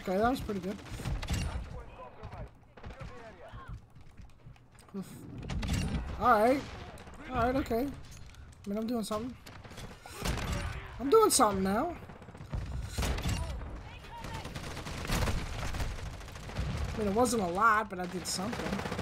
Okay, that was pretty good. Alright. Alright, okay. I mean, I'm doing something. I'm doing something now. I mean, it wasn't a lot, but I did something.